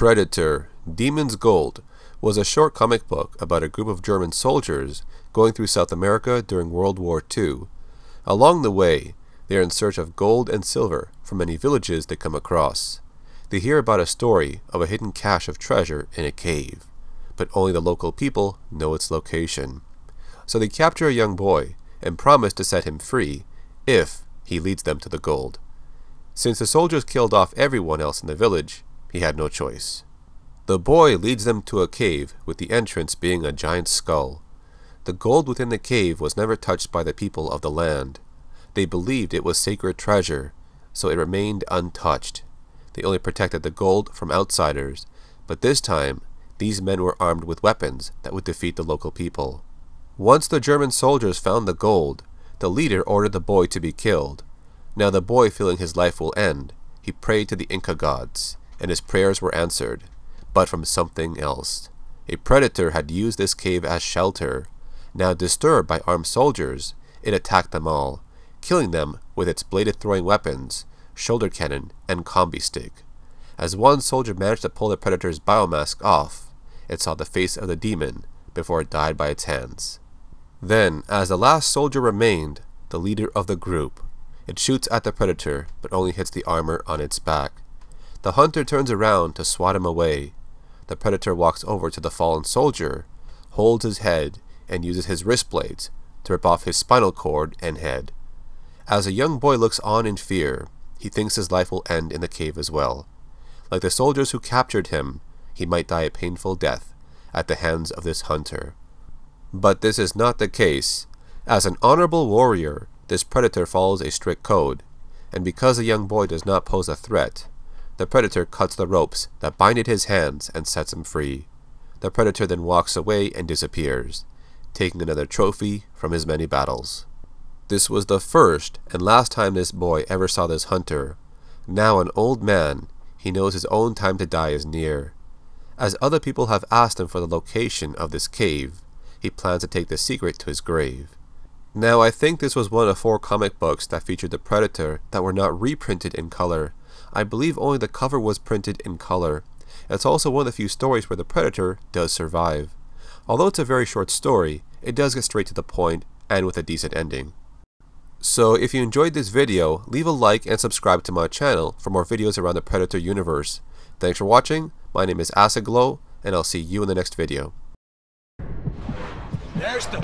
Predator: Demon's Gold was a short comic book about a group of German soldiers going through South America during World War II. Along the way, they are in search of gold and silver from many villages they come across. They hear about a story of a hidden cache of treasure in a cave, but only the local people know its location. So they capture a young boy and promise to set him free if he leads them to the gold. Since the soldiers killed off everyone else in the village, he had no choice. The boy leads them to a cave with the entrance being a giant skull. The gold within the cave was never touched by the people of the land. They believed it was sacred treasure, so it remained untouched. They only protected the gold from outsiders, but this time, these men were armed with weapons that would defeat the local people. Once the German soldiers found the gold, the leader ordered the boy to be killed. Now the boy, feeling his life will end, he prayed to the Inca gods, and his prayers were answered, but from something else. A predator had used this cave as shelter. Now disturbed by armed soldiers, it attacked them all, killing them with its bladed throwing weapons, shoulder cannon, and combi stick. As one soldier managed to pull the predator's biomask off, it saw the face of the demon before it died by its hands. Then, as the last soldier remained, the leader of the group, it shoots at the predator but only hits the armor on its back. The hunter turns around to swat him away. The predator walks over to the fallen soldier, holds his head, and uses his wrist blades to rip off his spinal cord and head. As a young boy looks on in fear, he thinks his life will end in the cave as well. Like the soldiers who captured him, he might die a painful death at the hands of this hunter. But this is not the case. As an honorable warrior, this predator follows a strict code, and because the young boy does not pose a threat, the predator cuts the ropes that binded his hands and sets him free. The predator then walks away and disappears, taking another trophy from his many battles. This was the first and last time this boy ever saw this hunter. Now an old man, he knows his own time to die is near. As other people have asked him for the location of this cave, he plans to take the secret to his grave. Now I think this was one of 4 comic books that featured the predator that were not reprinted in color. I believe only the cover was printed in color. It's also one of the few stories where the predator does survive. Although it's a very short story, it does get straight to the point and with a decent ending. So if you enjoyed this video, leave a like and subscribe to my channel for more videos around the Predator universe. Thanks for watching, my name is AcidGlow, and I'll see you in the next video. There's the